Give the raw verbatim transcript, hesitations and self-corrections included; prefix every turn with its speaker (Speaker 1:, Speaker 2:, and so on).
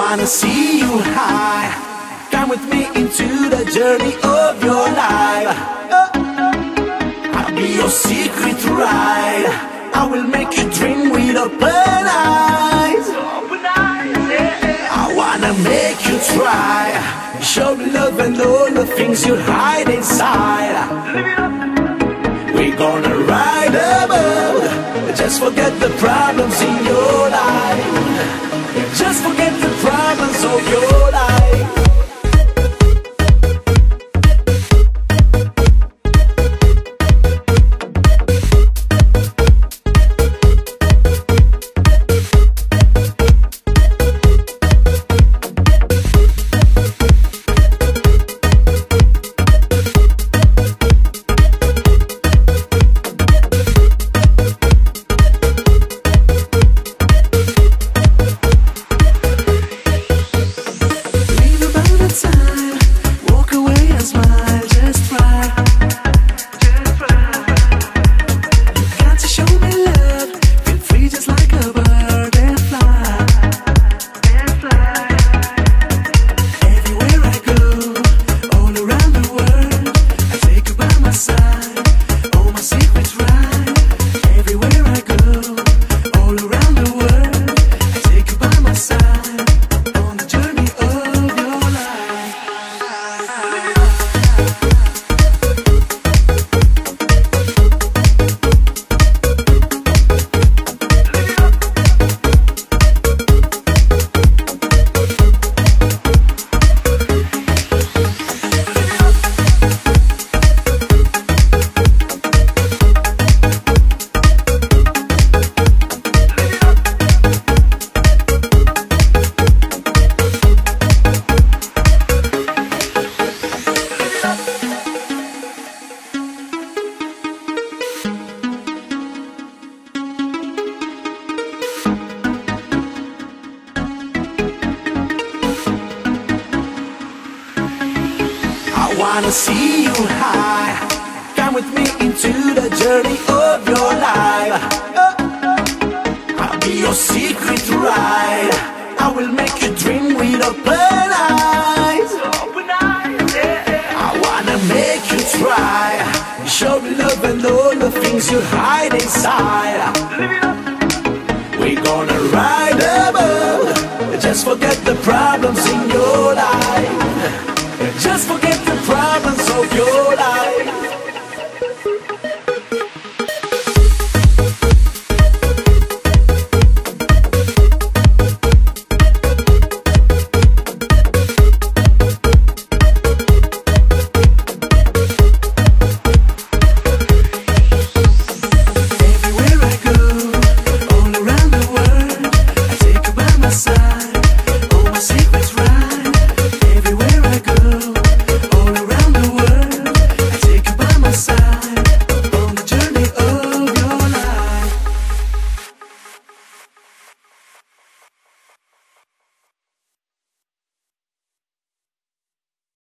Speaker 1: wanna see you high. Come with me into the journey of your life. I'll be your secret ride. I will make you dream with open eyes. I wanna make you try. Show me love and all the things you hide inside. We're gonna ride above. Just forget the problems in your life. Just forget the problems of your life. I wanna see you high. Come with me into the journey of your life. I'll be your secret ride. I will make you dream with open eyes. I wanna make you try. Show me love and all the things you hide inside. We're gonna ride above. Just forget the problems in your life. Just forget the problems of your life.